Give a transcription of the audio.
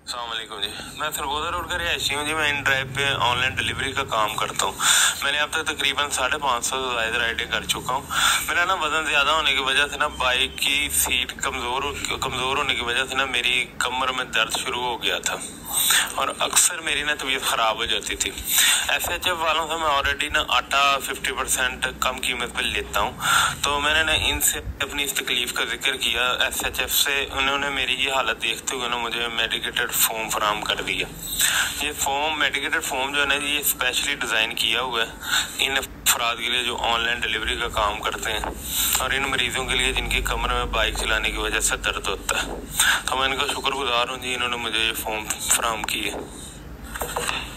अस्सलाम वालेकुम जी। मैं सरगोदा रोड का रिहायशी हूँ जी। मैं इन ड्राइव पे ऑनलाइन डिलीवरी का काम करता हूँ। मैंने अब तक तकरीबन 550 से ज़ायद राइडें कर चुका हूँ। मेरा ना वज़न ज़्यादा होने की वजह से ना बाइक की सीट कमज़ोर होने की वजह से ना मेरी कमर में दर्द शुरू हो गया था और अक्सर मेरी ना तबीयत ख़राब हो जाती थी। SHF वालों से मैं ऑलरेडी ना आटा 50% कम कीमत पर लेता हूँ, तो मैंने ना इनसे अपनी इस तकलीफ का जिक्र किया। SHF से उन्होंने मेरी ये हालत देखते हुए ना मुझे मेडिकेटेड फोम फराम कर दिया। ये मेडिकेटेड फोम जो है ना, ये स्पेशली डिज़ाइन किया हुआ है इन अफराद के लिए जो ऑनलाइन डिलीवरी का काम करते हैं और इन मरीजों के लिए जिनकी कमर में बाइक चलाने की वजह से दर्द होता है। तो मैं इनका शुक्रगुजार हूँ जी, इन्होंने मुझे ये फोम फराम की है।